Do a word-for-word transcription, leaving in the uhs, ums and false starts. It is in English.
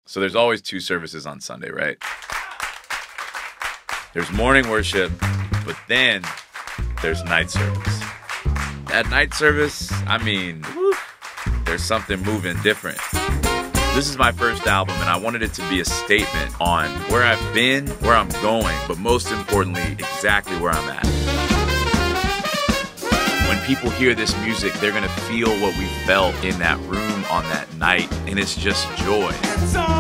So there's always two services on Sunday, right? There's morning worship, but then there's night service. At night service, I mean, whew, there's something moving different. This is my first album, and I wanted it to be a statement on where I've been, where I'm going, but most importantly, exactly where I'm at. When people hear this music, they're gonna feel what we felt in that room on that night, and it's just joy.